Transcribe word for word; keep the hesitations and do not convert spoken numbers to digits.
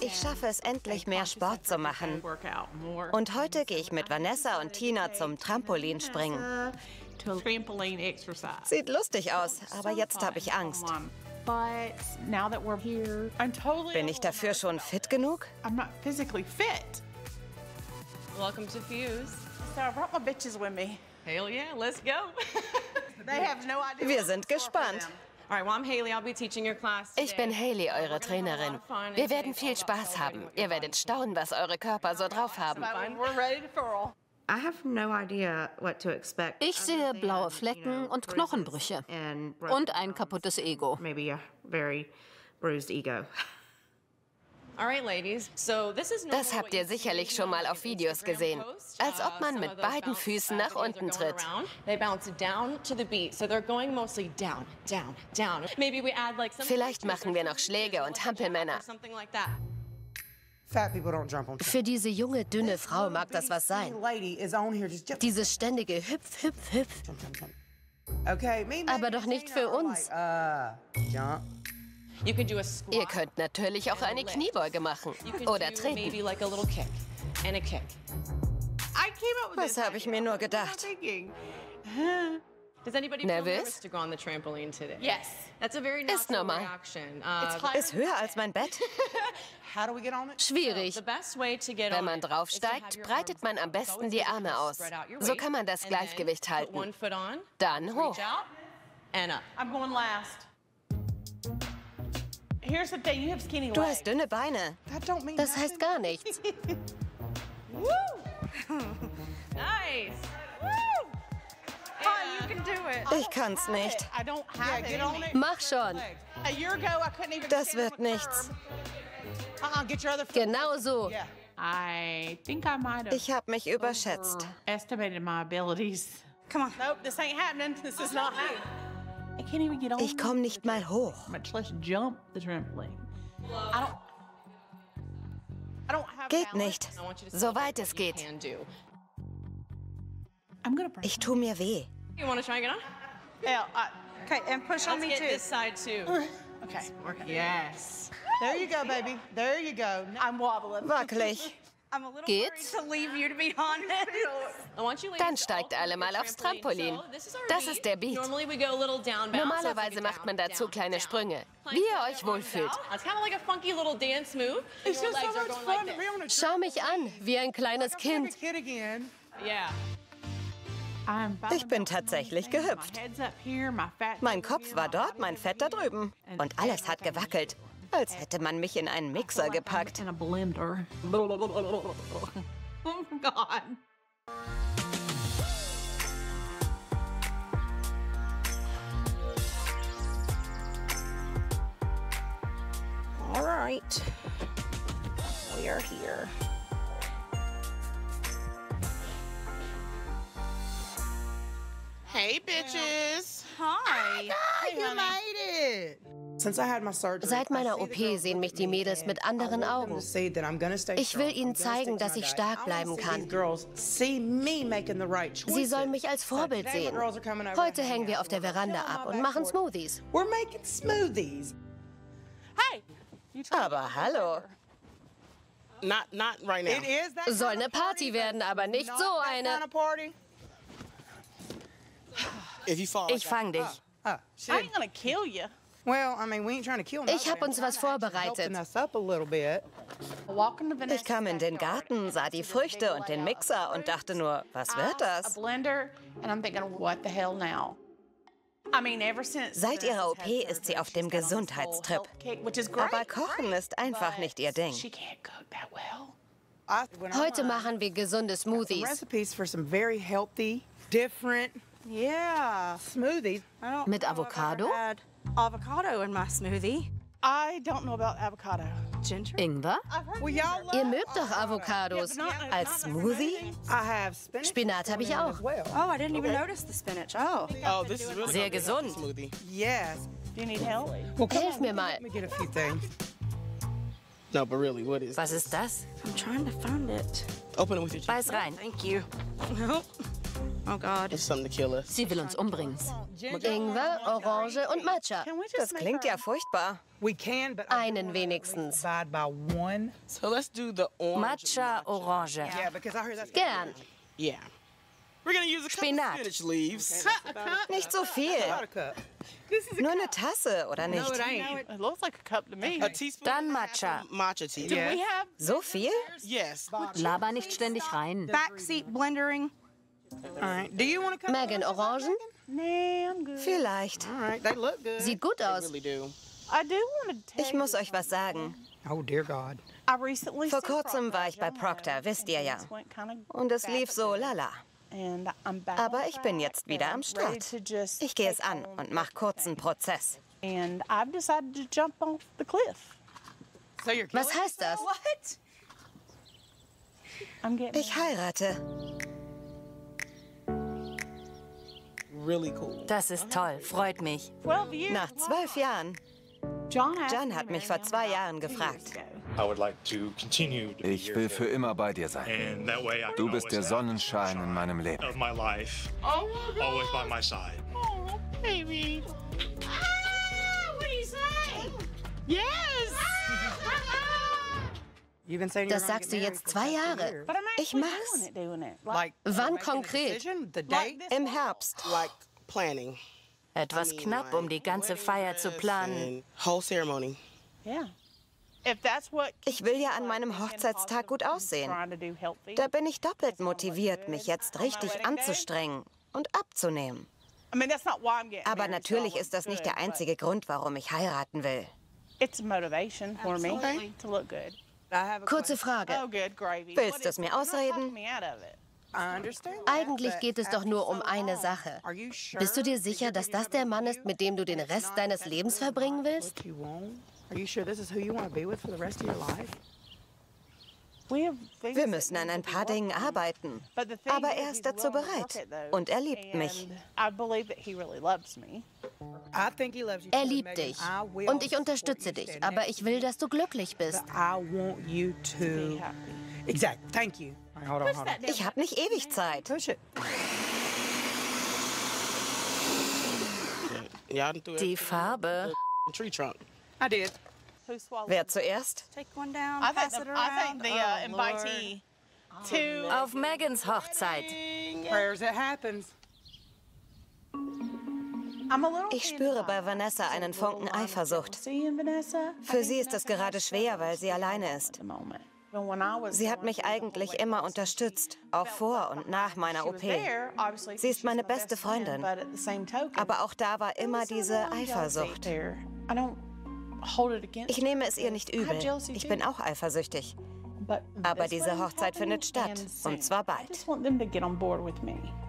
Ich schaffe es endlich, mehr Sport zu machen. Und heute gehe ich mit Vanessa und Tina zum Trampolinspringen. Sieht lustig aus, aber jetzt habe ich Angst. Bin ich dafür schon fit genug? Welcome to Fuse. So I brought my bitches with me. Hell yeah, let's go. They have no idea. Wir sind gespannt. All right, well, I'm Haley. I'll be teaching your class today. Ich bin Haley, eure Trainerin. Wir werden viel Spaß haben. Ihr werdet staunen, was eure Körper so drauf haben. We're ready to furl. I have no idea what to expect. Ich sehe blaue Flecken und Knochenbrüche. Und ein kaputtes Ego. Maybe a very bruised ego. All right, ladies. So this is Das habt ihr sicherlich schon mal auf Videos gesehen. Als ob man mit beiden Füßen nach unten tritt. They bounce down to the beat, so they're going mostly down, down, down. Maybe we add like some. Vielleicht machen wir noch Schläge und Hampelmänner. Something like that. Fat people don't jump on. Für diese junge, dünne Frau mag das was sein. Lady is on here just jump. Dieses ständige Hüpf, Hüpf, Hüpf. Jump, jump, jump. Okay, me, Aber doch nicht für uns. Uh, jump. You could do a squat. Ihr könnt natürlich auch eine Kniebeuge machen oder do treten. maybe like a little kick and a kick. I came up with Was this. habe ich mir nur gedacht? Thinking. Does anybody feel Nervös? nervous to go on the trampoline today? Yes. That's a very Ist natural normal. reaction. Uh, Ist höher als mein Bett? How do we get on it? Schwierig. the best way to get Wenn on man it is to draufsteigt, have your breitet arms man am out. besten Always die make sure Arme to aus. spread out your So weight, kann man das and then Gleichgewicht put halten. one foot on, Dann hoch. reach out, and up. I'm going last. Here's the thing, you have skinny Du legs. hast dünne Beine. That don't mean Das heißt gar nichts. Woo! Nice. Woo! Hi, you can do it. Ich kann's nicht. I don't have Yeah, it get in on me. it. Mach schon. A year ago, I couldn't even Das stand wird on a nichts. curb. Uh-uh, get your other foot. Genau so. Yeah. I think I might have Ich habe mich überschätzt. estimated my abilities. Come on. Nope, this ain't happening. This is not me. I can't even get on. Ich komme nicht mal hoch. Much less jump the trampoline. I don't. I don't have Geht balance. nicht. I want you to see Soweit what es you geht. can do. I'm gonna break. Ich tu mir weh. You want to try and get on? Yeah. I, okay, and push on Let's me get too. this side too. Okay. Yes. There you go, baby. There you go. I'm wobbling. Wackelig. I'm a little Geht's? worried to leave you, to be honest. I want you ladies Dann to steigt alternate alle mal the aufs trampoline. Trampolin. So, this is our Das ist der Beat. Normally we go a little down bounce. Normalerweise macht man dazu kleine Sprünge, wie ihr euch wohlfühlt. It's kind of like a funky little dance move. And It's your just so legs are much going like fun to be on a this. Schau mich an, wie ein kleines I'm like a Kind. kid again. Yeah. I'm Ich bin tatsächlich gehüpft. My head's up here, my fat Mein Kopf war dort, mein Fett da drüben. Und alles hat gewackelt, als hätte man mich in einen Mixer gepackt. in a blender. Oh God. All right. We are here. Hey, bitches. Hi. Hey, you made it. Since I had my surgery, Seit meiner I O see the P girls sehen mich look die at me Mädels and mit I anderen want them Augen. to see that I'm gonna stay Ich will strong. ihnen I'm gonna zeigen, stick to dass my ich diet. stark I wanna bleiben see kann. these girls see me making the right choices. Sie sollen mich als Vorbild So today the sehen. girls are coming over Heute and hängen wir hanging auf der out. We're Veranda chilling ab on und my machen back porch. Smoothies. We're making smoothies. Hey. Aber hallo. Not, not right now. It is that Soll kind eine of party, Party but werden, aber nicht not so that eine. kind of party. If you fall, Ich fang dich. Ah, shit. I ain't gonna kill you. Well, I mean, we ain't trying to kill Ich nobody. hab uns I'm was trying to actually vorbereitet. helping us up a little bit. Walking to Vanessa's Ich kam in den backyard. Garten, sah die Früchte und den Mixer und dachte nur, was wird A das? blender, and I'm thinking, what the hell now? I mean, ever since Seit ihrer O Vanessa's P had ist sie auf surgery, dem she's got on this whole Gesundheitstrip. health kick, which is great, Aber Kochen ist einfach but nicht ihr Ding. She can't cook that well. I, when I Heute learned machen wir gesunde some Smoothies. recipes for some very healthy, different, yeah, smoothies. I don't Mit know if I've Avocado? ever had avocado in my smoothie. I don't know about avocado. Ginger? Ingwer? Well, y'all love Ihr mögt doch Avocados. Als Smoothie? I have spinach. Spinat habe ich in it auch. as well. Oh, I didn't even notice the spinach. Oh. oh, this is really Sehr gonna be a gesund. smoothie. Yes. Do you need help? Well, come Hilf on, mir mal. Let me get a few things. No, but really, what is? Was ist das? I'm trying to find it. Open it with your. Beiß rein. Thank you. Nope. Oh God. It's something to kill us. Sie will uns umbringen. Ingwer, Orange und Matcha. Das klingt ja furchtbar. We can, but Einen wenigstens. divide by one. So let's do the orange. Matcha Orange. Yeah, because I heard that's Gern. Yeah. We're gonna use a couple Spinat. spinach leaves. Nicht so viel. about a cup. Nur eine Tasse, oder No, nicht? it ain't. It looks like a cup to me. A teaspoon. Dann Matcha. Matcha tea. Yeah. We have So viel? Yes. Laber nicht ständig rein. Backseat blendering. All right. Do you want a cup? Megan, Orangen? Nah, I'm good. Vielleicht. All right. They look good. Sieht gut I aus. really do. I do want to tell Ich muss euch was sagen. Oh, dear God. I recently Vor seen kurzem war ich bei John Procter, had wisst ihr ja. things went kinda Und es lief so lala. and I'm back Aber on ich bin track jetzt wieder am and I'm ready Start. to just Ich gehe es take an on und mach kurzen Prozess. And I've decided to jump off the cliff. So you're Was heißt das? I'm getting Ich heirate. Really cool. Das ist toll, freut mich. twelve years. Nach zwölf Jahren. John, asked John me hat to mich marry vor him zwei about Jahren two years gefragt. ago. Ich will für immer bei dir sein. Du bist der Sonnenschein in meinem Leben. Oh my God. Oh, baby. Ah, what do you say? Yes. You've been saying you're Das gonna sagst get du married jetzt for zwei two Jahre. years. But I'm Ich actually mach's. doing it, doing it. Like, Wann making a konkret? decision, the date? Im Herbst. Like planning Etwas knapp, um die ganze Feier zu planen. and whole ceremony. Yeah. If that's what Ich will ja an meinem Hochzeitstag gut aussehen. Da bin ich doppelt motiviert, mich jetzt richtig anzustrengen und abzunehmen. I mean, that's not why I'm getting Aber married, so natürlich I ist das look nicht good, der einzige Grund, warum ich heiraten will. but It's a motivation for me to look good. I have a Kurze question. Frage. Oh, good gravy. Willst What du is es mir it? You're not ausreden? talking me out of it. I understand that, Eigentlich but geht es doch nur um after so eine long, Sache. are you sure Bist du dir that sicher, you're dass gonna das der have Mann a ist, mit dem du den it's Rest not deines that's Lebens really verbringen not willst? what you want? Are you sure this is who you want to be with for the rest of your life? We have things Wir that müssen an need ein to be paar worked Dingen on. arbeiten. But the thing Aber is, er he's ist dazu willing to bereit. work at those. Und er liebt mich. And I believe that he really loves me. I think he loves you Er too, liebt Megan. dich. I will Und ich support unterstütze you dich. stand Aber next ich will, dass du glücklich bist. But I want you to... Be happy. Exactly. Thank you. All right, hold on, hold on. Ich habe nicht ewig Zeit. Push it. Y'all done threw Die everything Farbe. in the tree trunk. I did. Who swallowed Wer zuerst? Take one down, I think pass the, it I around. think the uh, Oh, invitee to Auf Megans Hochzeit. Prayers, it happens. I'm a little Ich spüre bei Vanessa einen Funken Eifersucht. seeing Vanessa. Für sie ist es gerade schwer, weil sie alleine ist. Sie hat mich eigentlich immer unterstützt, auch vor und nach meiner O P. Sie ist meine beste Freundin. Aber auch da war immer diese Eifersucht. Ich nehme es ihr nicht übel. Ich bin auch eifersüchtig. Aber diese Hochzeit findet statt. Und zwar bald. I just want them to get on board with me.